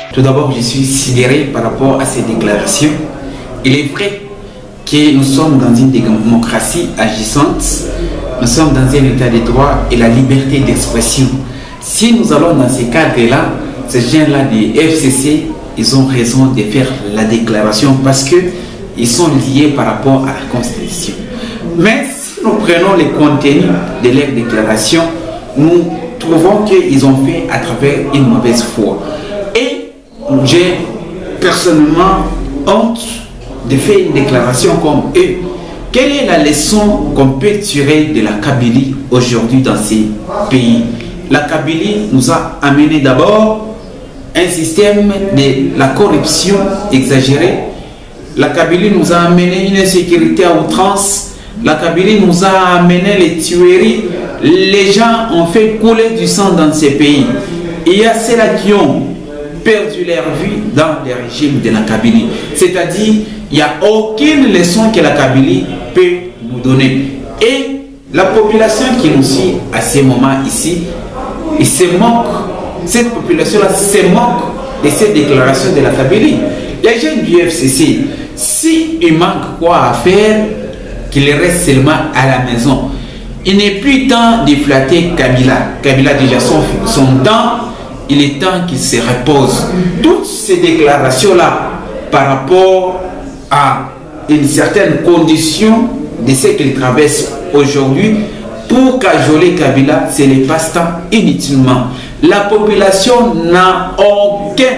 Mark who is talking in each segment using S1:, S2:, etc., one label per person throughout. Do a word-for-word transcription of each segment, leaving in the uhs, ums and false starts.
S1: Tout d'abord, je suis sidéré par rapport à ces déclarations. Il est vrai que nous sommes dans une démocratie agissante, nous sommes dans un état de droit et la liberté d'expression. Si nous allons dans ces cadres-là, ces gens-là du F C C, ils ont raison de faire la déclaration parce qu'ils sont liés par rapport à la Constitution. Mais si nous prenons le contenu de leur déclaration, nous trouvons qu'ils ont fait à travers une mauvaise foi. Et j'ai personnellement honte de faire une déclaration comme eux. Quelle est la leçon qu'on peut tirer de la Kabylie aujourd'hui dans ces pays? La Kabylie nous a amené d'abord un système de la corruption exagérée. La Kabylie nous a amené une insécurité à outrance. La Kabylie nous a amené les tueries. Les gens ont fait couler du sang dans ces pays. Il y a ceux-là qui ont perdu leur vie dans les régimes de la Kabylie. C'est-à-dire, il n'y a aucune leçon que la Kabylie peut nous donner. Et la population qui nous suit à ce moment ici, il se moque, cette population-là se moque de cette déclaration de la Kabylie. Les jeunes du F C C, s'il manque quoi à faire, qu'il reste seulement à la maison. Il n'est plus temps de flatter Kabila. Kabila a déjà son, son temps, il est temps qu'il se repose. Toutes ces déclarations-là par rapport à une certaine condition de ce qu'il traverse aujourd'hui, pour cajoler Kabila, c'est le passe-temps inutilement. La population n'a aucun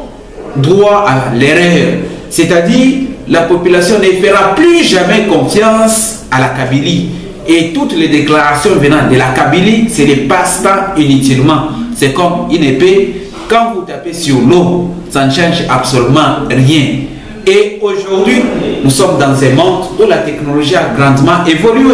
S1: droit à l'erreur. C'est-à-dire, la population ne fera plus jamais confiance à la Kabylie. Et toutes les déclarations venant de la Kabylie, c'est des passe-temps inutilement. C'est comme une épée. Quand vous tapez sur l'eau, ça ne change absolument rien. Et aujourd'hui, nous sommes dans un monde où la technologie a grandement évolué.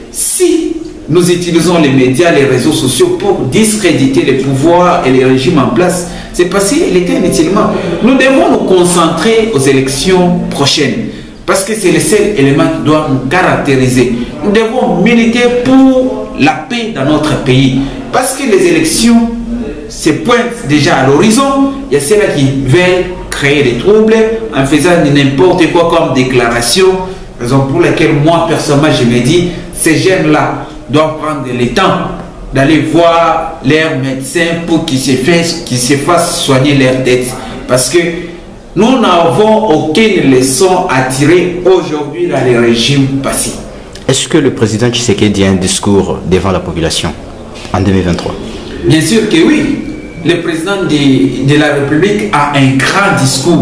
S1: Si nous utilisons les médias, les réseaux sociaux pour discréditer les pouvoirs et les régimes en place, c'est parce qu'il était inutilement. Nous devons nous concentrer aux élections prochaines parce que c'est le seul élément qui doit nous caractériser. Nous devons militer pour la paix dans notre pays parce que les élections se pointent déjà à l'horizon. Il y a ceux-là qui veulent créer des troubles en faisant n'importe quoi comme déclaration, raison pour laquelle moi personnellement je me dis ces jeunes-là doivent prendre le temps d'aller voir leurs médecins pour qu'ils se fassent, qu'ils se fassent soigner leur tête. Parce que nous n'avons aucune leçon à tirer aujourd'hui dans les régimes passés.
S2: Est-ce que le président Tshisekedi a un discours devant la population en deux mille vingt-trois?
S1: Bien sûr que oui. Le président de, de la République a un grand discours.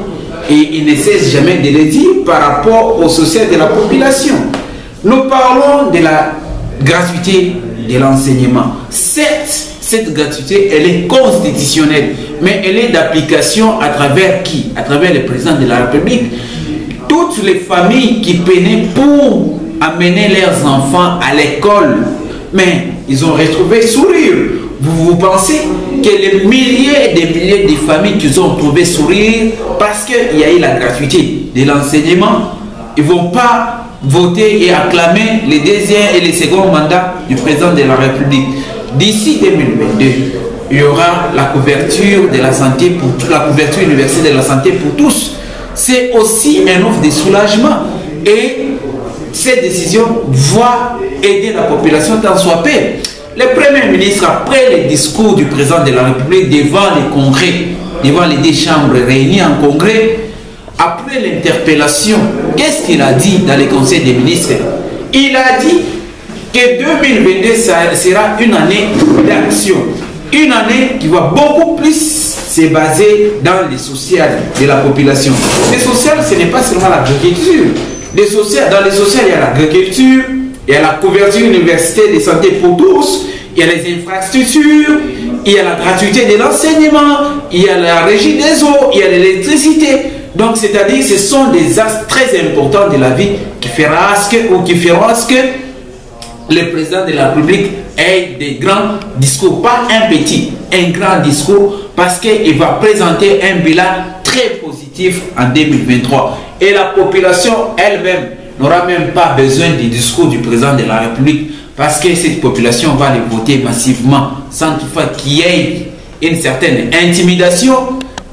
S1: Et il ne cesse jamais de le dire par rapport au social de la population. Nous parlons de la gratuité de l'enseignement. Certes, cette gratuité, elle est constitutionnelle, mais elle est d'application à travers qui? À travers le président de la République. Toutes les familles qui peinaient pour amener leurs enfants à l'école, mais ils ont retrouvé sourire. Vous, vous pensez que les milliers et des milliers de familles qui ont trouvé sourire parce qu'il y a eu la gratuité de l'enseignement, ils ne vont pas voter et acclamer les deuxième et les second mandats du président de la République. D'ici deux mille vingt-deux, il y aura la couverture de la santé pour la couverture universelle de la santé pour tous. C'est aussi un offre de soulagement et cette décision va aider la population tant soit peu. Le Premier ministre, après le discours du président de la République devant les congrès, devant les deux chambres réunies en congrès, après l'interpellation, qu'est-ce qu'il a dit dans le Conseil des ministres? Il a dit que deux mille vingt-deux sera une année d'action. Une année qui va beaucoup plus se baser dans les social de la population. Les social, ce n'est pas seulement l'agriculture. Dans les social, il y a l'agriculture, il y a la couverture universitaire de santé pour tous, il y a les infrastructures, il y a la gratuité de l'enseignement, il y a la régie des eaux, il y a l'électricité. Donc, c'est-à-dire, ce sont des axes très importants de la vie qui feront à ce que, ou qui feront à ce que le président de la République ait des grands discours, pas un petit, un grand discours, parce qu'il va présenter un bilan très positif en deux mille vingt-trois. Et la population elle-même n'aura même pas besoin du discours du président de la République, parce que cette population va les voter massivement, sans toutefois qu'il y ait une certaine intimidation,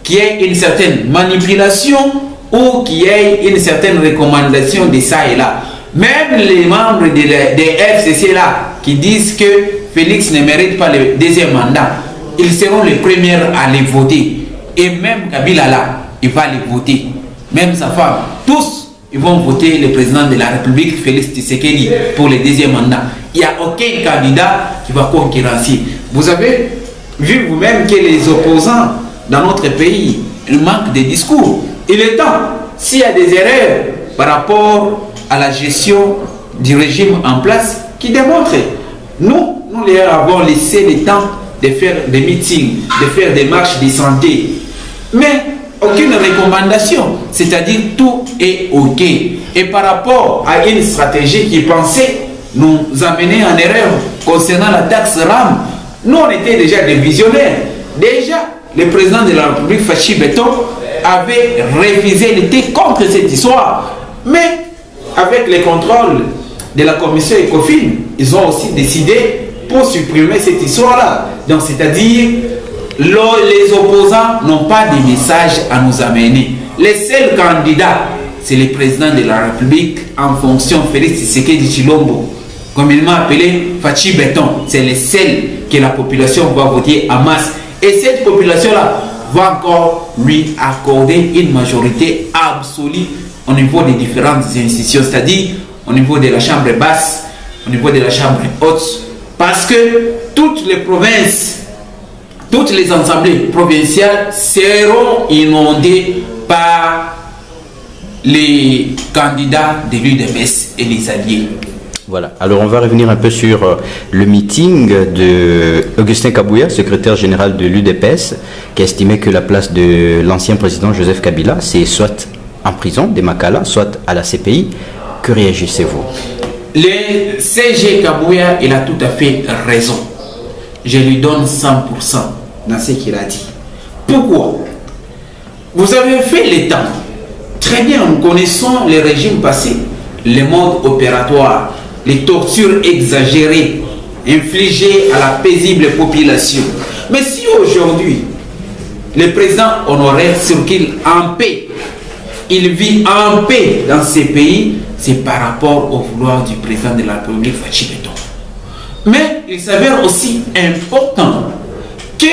S1: qu'il y ait une certaine manipulation ou qu'il y ait une certaine recommandation de ça et là. Même les membres des de F C C là qui disent que Félix ne mérite pas le deuxième mandat, ils seront les premiers à les voter. Et même Kabila là, il va les voter. Même sa femme, tous, ils vont voter le président de la République, Félix Tshisekedi, pour le deuxième mandat. Il n'y a aucun candidat qui va concurrencer. Vous avez vu vous-même que les opposants dans notre pays, ils manquent de discours. Il est temps, s'il y a des erreurs par rapport à la gestion du régime en place, qui démontrent. Nous, nous les avons laissé le temps de faire des meetings, de faire des marches de santé. Mais aucune recommandation, c'est-à-dire tout est OK. Et par rapport à une stratégie qui pensait nous amener en erreur concernant la taxe RAM, nous on était déjà des visionnaires. Déjà, le président de la République, Fachi Beton, avait refusé, il était contre cette histoire. Mais avec les contrôles de la commission ECOFIN, ils ont aussi décidé pour supprimer cette histoire-là. Donc, c'est-à-dire, les opposants n'ont pas de message à nous amener. Les seuls candidats, c'est le président de la République en fonction Félix Tshisekedi Tshilombo, communément appelé Fachi Beton. C'est le seul que la population va voter en masse. Et cette population-là va encore lui accorder une majorité absolue au niveau des différentes institutions, c'est-à-dire au niveau de la chambre basse, au niveau de la chambre haute, parce que toutes les provinces, toutes les assemblées provinciales seront inondées par les candidats de l'U D P S et les alliés.
S2: Voilà, alors on va revenir un peu sur euh, le meeting de Augustin Kabouya, secrétaire général de l'U D P S, qui estimait que la place de l'ancien président Joseph Kabila, c'est soit en prison, des Makala, soit à la C P I. Que réagissez-vous?
S1: Le C G Kabouya, il a tout à fait raison. Je lui donne cent pour cent dans ce qu'il a dit. Pourquoi? Vous avez fait les temps. Très bien, nous connaissons les régimes passés, les modes opératoires, les tortures exagérées infligées à la paisible population. Mais si aujourd'hui, le président honoraire circule en paix, il vit en paix dans ces pays, c'est par rapport au vouloir du président de la République, Fachi Beton. Mais il s'avère aussi important que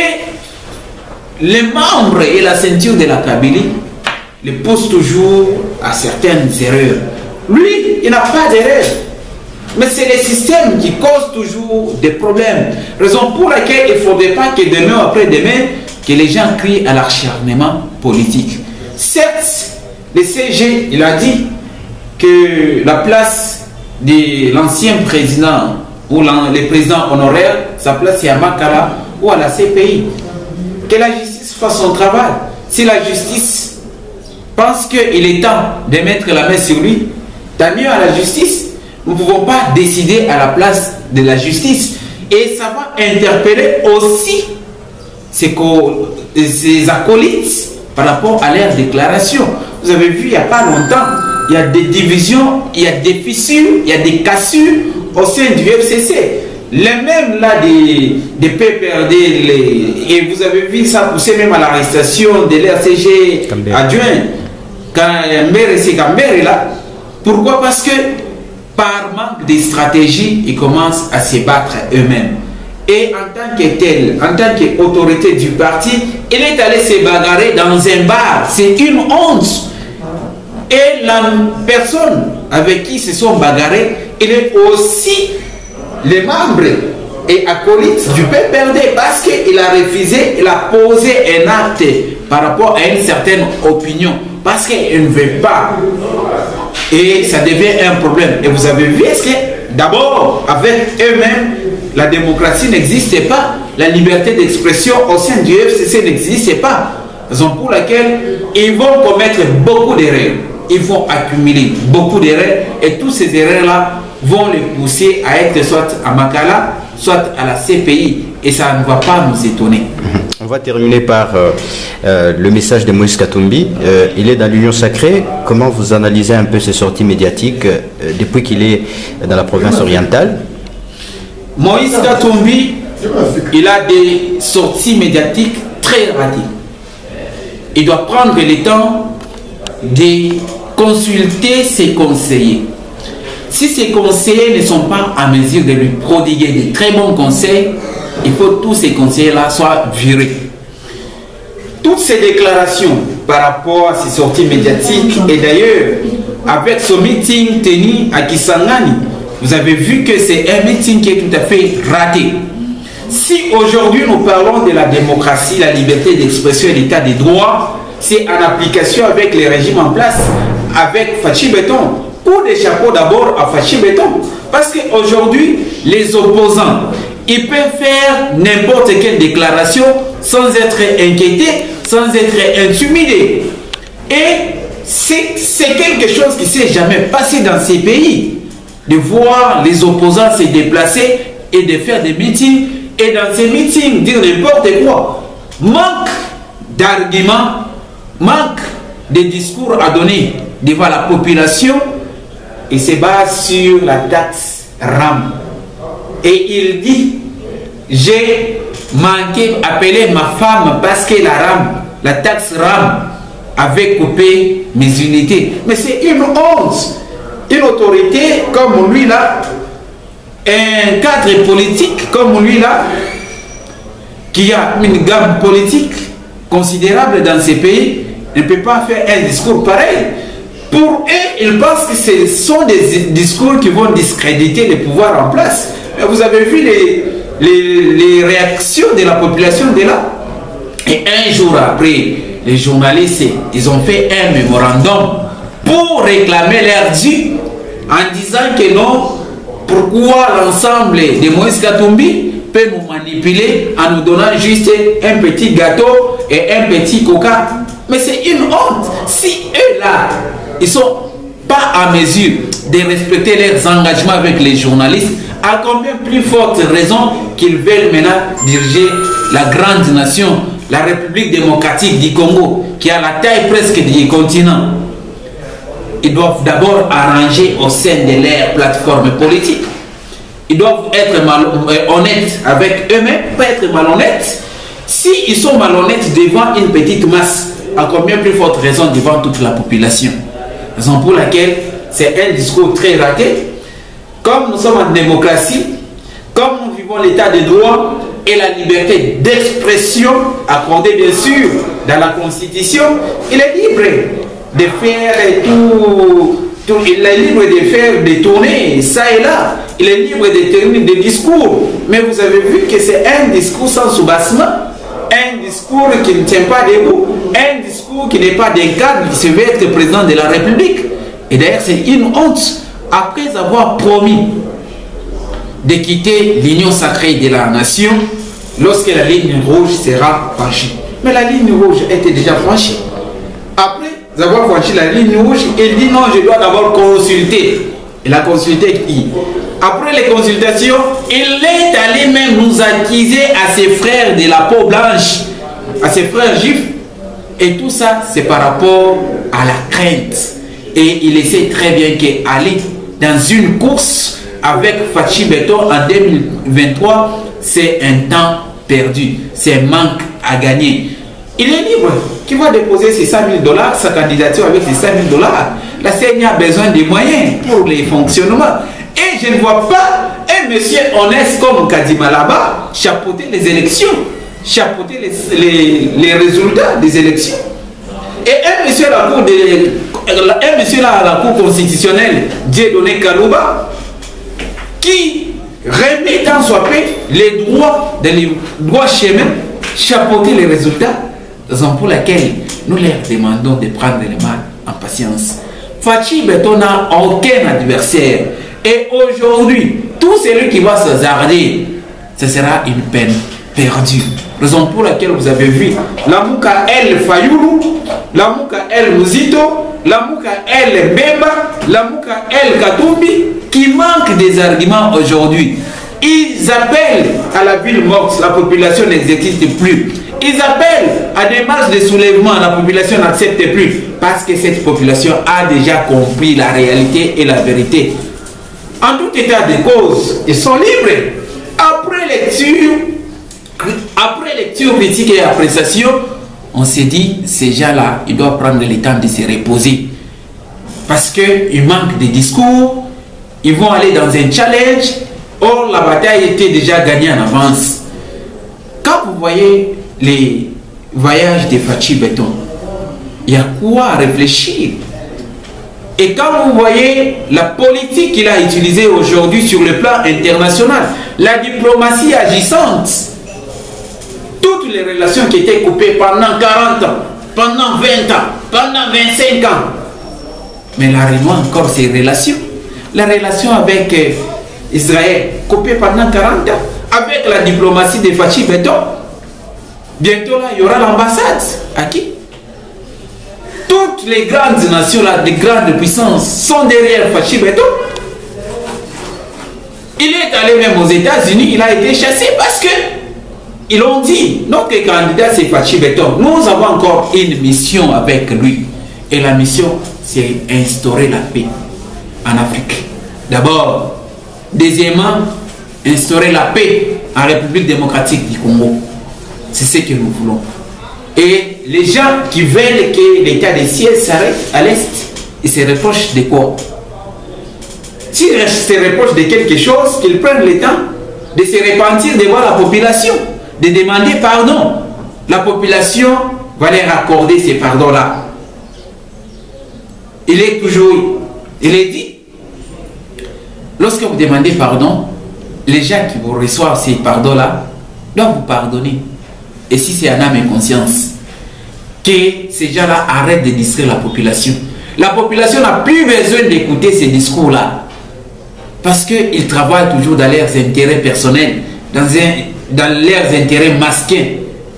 S1: les membres et la ceinture de la Kabylie les poussent toujours à certaines erreurs. Lui, il n'a pas d'erreur. Mais c'est le système qui cause toujours des problèmes. Raison pour laquelle il ne faudrait pas que demain après demain, que les gens crient à l'acharnement politique. Certes, le C G, il a dit que la place de l'ancien président ou le président honoraire, sa place est à Makala ou à la C P I. Que la justice fasse son travail. Si la justice pense qu'il est temps de mettre la main sur lui, tant mieux à la justice. Nous ne pouvons pas décider à la place de la justice. Et ça va interpeller aussi ses, ses acolytes par rapport à leur déclaration. Vous avez vu, il n'y a pas longtemps, il y a des divisions, il y a des fissures, il y a des cassures au sein du F C C. Les mêmes là des, des P P R D, les, et vous avez vu ça pousser même à l'arrestation de l'R C G adjoint, quand Mbere c'est Kambere là. Pourquoi? Parce que par manque de stratégie, ils commencent à se battre eux-mêmes. Et en tant que tel, en tant qu'autorité du parti, il est allé se bagarrer dans un bar. C'est une honte. Et la personne avec qui ils se sont bagarrés, il est aussi les membres et acolytes du P P R D parce qu'il a refusé, il a posé un acte par rapport à une certaine opinion. Parce qu'il ne veut pas. Et ça devient un problème. Et vous avez vu, est-ce que d'abord, avec eux-mêmes, la démocratie n'existait pas, la liberté d'expression au sein du F C C n'existait pas. Raison pour laquelle ils vont commettre beaucoup d'erreurs. Ils vont accumuler beaucoup d'erreurs. Et toutes ces erreurs-là vont les pousser à être soit à Makala, soit à la C P I. Et ça ne va pas nous étonner.
S2: On va terminer par euh, euh, le message de Moïse Katumbi. Euh, il est dans l'Union sacrée. Comment vous analysez un peu ses sorties médiatiques euh, depuis qu'il est dans la province orientale?
S1: Moïse Katumbi, il a des sorties médiatiques très ratées. il doit prendre le temps de consulter ses conseillers. Si ces conseillers ne sont pas en mesure de lui prodiguer de très bons conseils, il faut que tous ces conseillers-là soient virés. Toutes ces déclarations par rapport à ces sorties médiatiques, et d'ailleurs, avec ce meeting tenu à Kisangani, vous avez vu que c'est un meeting qui est tout à fait raté. Si aujourd'hui nous parlons de la démocratie, la liberté d'expression et l'état des droits, c'est en application avec les régimes en place, avec Fachi Béton. Pour des chapeaux d'abord à Fachi Béton. Parce qu'aujourd'hui, les opposants, ils peuvent faire n'importe quelle déclaration sans être inquiétés, sans être intimidés. Et c'est quelque chose qui ne s'est jamais passé dans ces pays. De voir les opposants se déplacer et de faire des meetings. Et dans ces meetings, dire n'importe quoi. Manque d'arguments, manque de discours à donner devant la population. Il se base sur la taxe RAM. Et il dit, j'ai manqué appeler ma femme parce que la RAM, la taxe RAM, avait coupé mes unités. Mais c'est une honte. Une autorité comme lui là, un cadre politique comme lui là, qui a une gamme politique considérable dans ces pays, ne peut pas faire un discours pareil. Pour eux, ils pensent que ce sont des discours qui vont discréditer les pouvoirs en place. Mais vous avez vu les, les, les réactions de la population de là. Et un jour après, les journalistes, ils ont fait un mémorandum pour réclamer leur dû en disant que non, pourquoi l'ensemble de Moïse Katumbi peut nous manipuler en nous donnant juste un petit gâteau et un petit coca. Mais c'est une honte. Si eux là, ils ne sont pas en mesure de respecter leurs engagements avec les journalistes, à combien plus forte raison qu'ils veulent maintenant diriger la grande nation, la République démocratique du Congo, qui a la taille presque du continent. Ils doivent d'abord arranger au sein de leur plateforme politique. Ils doivent être mal, euh, honnêtes avec eux-mêmes, pas être malhonnêtes. S'ils sont malhonnêtes devant une petite masse, à combien plus forte raison devant toute la population. Raison pour laquelle c'est un discours très raté. Comme nous sommes en démocratie, comme nous vivons l'état de droit et la liberté d'expression accordée bien sûr dans la Constitution, il est libre de faire tout, tout, il est libre de faire des tournées, ça et là. Il est libre de tenir des discours. Mais vous avez vu que c'est un discours sans soubassement, un discours qui ne tient pas debout, un discours qui n'est pas d'un cadre qui se veut être président de la République. Et d'ailleurs, c'est une honte. Après avoir promis de quitter l'union sacrée de la nation, lorsque la ligne rouge sera franchie. Mais la ligne rouge était déjà franchie. Après avoir franchi la ligne rouge, il dit non, je dois d'abord consulter. Il a consulté qui? Après les consultations, il est allé même nous accuser à ses frères de la peau blanche, à ses frères juifs. Et tout ça, c'est par rapport à la crainte. Et il sait très bien qu'aller dans une course avec Fachi Béton en deux mille vingt-trois, c'est un temps perdu, c'est un manque à gagner. Il est libre. Qui va déposer ses cinq mille dollars, sa candidature avec ses cinq mille dollars. La C E N I a besoin de moyens pour les fonctionnements. Et je ne vois pas un monsieur honnête comme Kadima là-bas chapeauter les élections, chapeauter les, les, les résultats des élections. Et un monsieur à la cour, de, un monsieur là à la cour constitutionnelle, Dieudonné Kalouba, qui remet dans son paix les droits, les droits chemins, chapeauter les résultats, raison pour laquelle nous leur demandons de prendre les mal en patience. Fachi Béton n'a aucun adversaire. Et aujourd'hui, tout celui qui va s'hasarder, ce sera une peine perdue. Raison pour laquelle vous avez vu la Mouka El Fayoulou, la Mouka El Mouzito, la Mouka El Bemba, la Mouka El Katumbi, qui manquent des arguments aujourd'hui. Ils appellent à la ville morte, la population n'existe plus. Ils appellent à des marches de soulèvement, la population n'accepte plus. Parce que cette population a déjà compris la réalité et la vérité. En tout état de cause, ils sont libres. Après lecture, après lecture critique et appréciation, on s'est dit, ces gens-là, ils doivent prendre le temps de se reposer. Parce qu'il manque de discours, ils vont aller dans un challenge, or la bataille était déjà gagnée en avance. Quand vous voyez les voyages de Fachi Beton, il y a quoi réfléchir. Et quand vous voyez la politique qu'il a utilisée aujourd'hui sur le plan international, la diplomatie agissante, toutes les relations qui étaient coupées pendant quarante ans, pendant vingt ans, pendant vingt-cinq ans, mais la renoue encore ces relations. La relation avec euh, Israël coupée pendant quarante ans, avec la diplomatie de Fachi Beton. Bientôt là, il y aura l'ambassade. À qui? Toutes les grandes nations, là, les grandes puissances sont derrière Fachi Beton. Il est allé même aux États-Unis, il a été chassé parce que ils ont dit, notre candidat c'est Fachi Beton. Nous avons encore une mission avec lui. Et la mission, c'est instaurer la paix en Afrique. D'abord. Deuxièmement, instaurer la paix en République démocratique du Congo. C'est ce que nous voulons. Et les gens qui veulent que l'état des cieux s'arrête à l'Est, ils se reprochent de quoi? S'ils se reprochent de quelque chose, qu'ils prennent le temps de se repentir devant la population, de demander pardon. La population va leur accorder ces pardons-là. Il est toujours, il est dit, lorsque vous demandez pardon, les gens qui vous reçoivent ces pardons-là doivent vous pardonner. Et si c'est un âme et conscience, que ces gens-là arrêtent de distraire la population. La population n'a plus besoin d'écouter ces discours-là. Parce qu'ils travaillent toujours dans leurs intérêts personnels, dans, un, dans leurs intérêts masquins.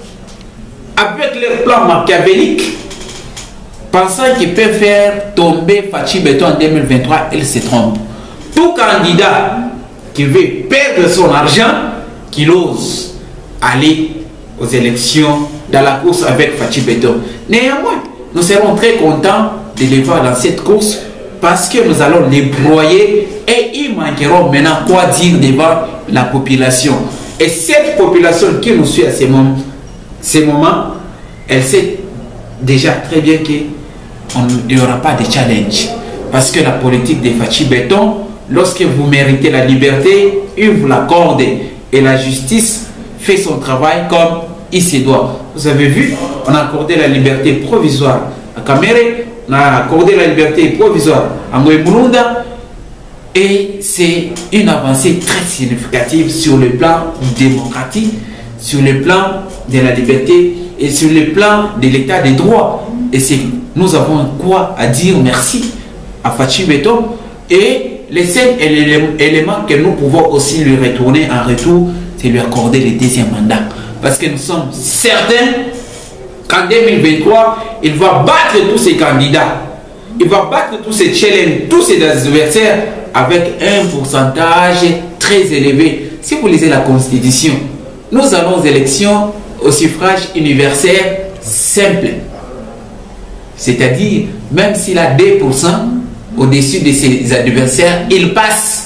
S1: Avec leur plan machiavélique, pensant qu'ils peuvent faire tomber Fachi Beton en deux mille vingt-trois, ils se trompent. Tout candidat qui veut perdre son argent, qu'il ose aller aux élections dans la course avec Fachi Beton. Néanmoins, nous serons très contents de les voir dans cette course parce que nous allons les broyer et ils manqueront maintenant quoi dire devant la population. Et cette population qui nous suit à ces moments, ces moments elle sait déjà très bien qu'il n'y aura pas de challenge. Parce que la politique de Fachi Beton, lorsque vous méritez la liberté, il vous l'accorde et la justice fait son travail comme il se doit. Vous avez vu, on a accordé la liberté provisoire à Kamere, on a accordé la liberté provisoire à Mouemurunda et c'est une avancée très significative sur le plan démocratique, sur le plan de la liberté et sur le plan de l'état des droits. Et nous avons quoi à dire merci à Fachi Beton et les seuls éléments que nous pouvons aussi lui retourner en retour, c'est lui accorder le deuxième mandat. Parce que nous sommes certains qu'en deux mille vingt-trois, il va battre tous ses candidats. Il va battre tous ses challenges, tous ses adversaires avec un pourcentage très élevé. Si vous lisez la Constitution, nous allons aux élections au suffrage universel simple. C'est-à-dire, même s'il a deux pour cent au-dessus de ses adversaires, il passe.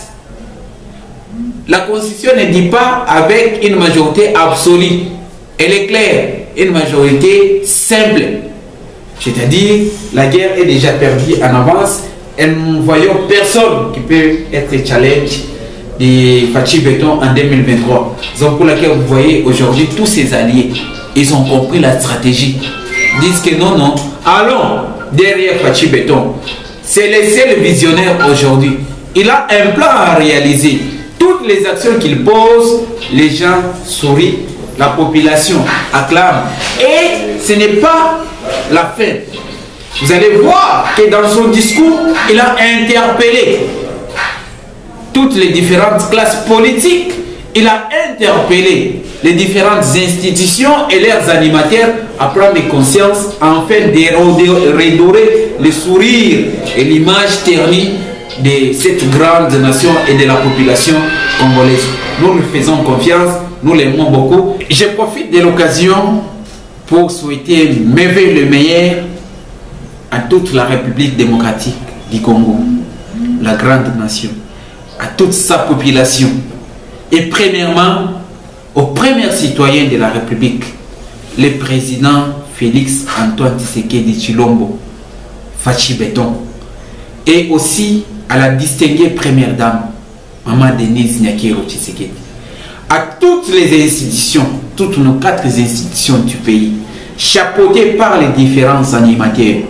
S1: La Constitution ne dit pas avec une majorité absolue. Elle est claire, une majorité simple. C'est-à-dire, la guerre est déjà perdue en avance et nous ne voyons personne qui peut être challenge de Fachi Beton en deux mille vingt-trois. Donc pour laquelle vous voyez aujourd'hui tous ces alliés, ils ont compris la stratégie. Ils disent que non, non, allons derrière Fachi Beton. C'est le seul visionnaire aujourd'hui. Il a un plan à réaliser. Toutes les actions qu'il pose, les gens sourient, la population acclame. Et ce n'est pas la fin. Vous allez voir que dans son discours, il a interpellé toutes les différentes classes politiques. Il a interpellé les différentes institutions et leurs animateurs à prendre conscience afin de redorer le sourire et l'image ternie de cette grande nation et de la population congolaise. Nous lui faisons confiance, nous l'aimons beaucoup. Je profite de l'occasion pour souhaiter merveille le meilleur à toute la République démocratique du Congo, la grande nation, à toute sa population. Et premièrement, aux premiers citoyens de la République, le président Félix Antoine Tshisekedi Tshilombo, Fachi Béton, et aussi à la distinguée première dame, Maman Denise Nyakero Tshisekedi, à toutes les institutions, toutes nos quatre institutions du pays, chapeautées par les différents animateurs.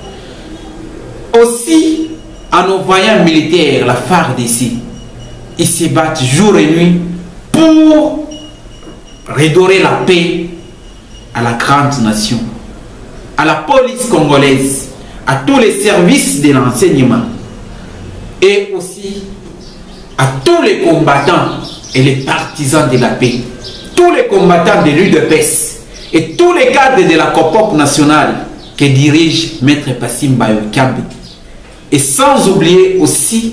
S1: Aussi à nos voyants militaires, la F A R D C, ils se battent jour et nuit pour redorer la paix à la grande nation, à la police congolaise, à tous les services de l'enseignement et aussi à tous les combattants et les partisans de la paix, tous les combattants de l'U D P S et tous les cadres de la COPOP nationale que dirige Maître Passim Bayo Kambi. Et sans oublier aussi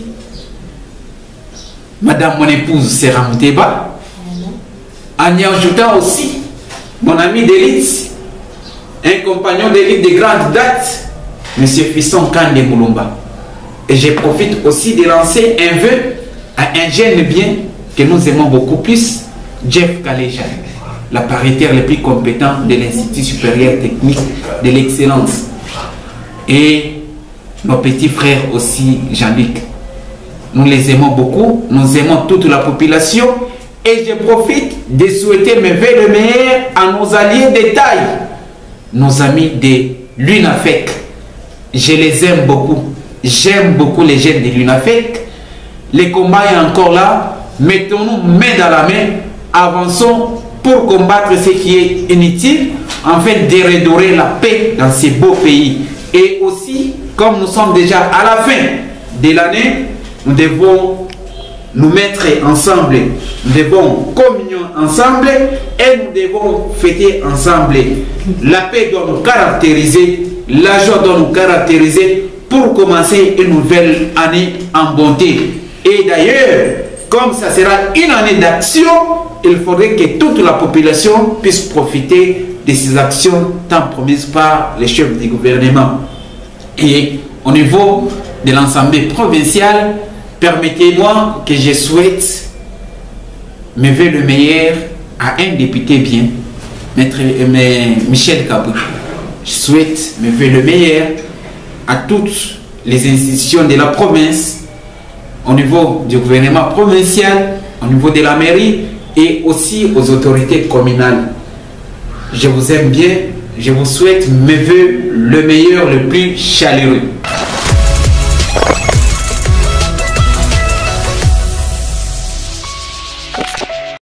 S1: Madame mon épouse Serra Mouteba, en y ajoutant aussi mon ami d'élite, un compagnon d'élite de grande date, M. Fisson Kande Moulumba. Et je profite aussi de lancer un vœu à un jeune bien que nous aimons beaucoup plus, Jeff Kaleja, la paritaire le plus compétent de l'Institut supérieur technique de l'excellence. Et nos petits frères aussi, Jean-Luc. Nous les aimons beaucoup, nous aimons toute la population et je profite de souhaiter mes vœux le meilleur à nos alliés de taille, nos amis de l'UNAFEC. Je les aime beaucoup, j'aime beaucoup les jeunes de l'UNAFEC. Le combat est encore là, mettons-nous main dans la main, avançons pour combattre ce qui est inutile, afin de redorer la paix dans ces beaux pays. Et aussi, comme nous sommes déjà à la fin de l'année, nous devons nous mettre ensemble, nous devons communier ensemble et nous devons fêter ensemble. La paix doit nous caractériser, la joie doit nous caractériser pour commencer une nouvelle année en bonté. Et d'ailleurs, comme ça sera une année d'action, il faudrait que toute la population puisse profiter de ces actions tant promises par les chefs du gouvernement. Et au niveau de l'Assemblée provinciale, permettez-moi que je souhaite me vœux le meilleur à un député bien, Maître Michel Kabou. Je souhaite me vœux le meilleur à toutes les institutions de la province, au niveau du gouvernement provincial, au niveau de la mairie et aussi aux autorités communales. Je vous aime bien, je vous souhaite mes vœux le meilleur, le plus chaleureux.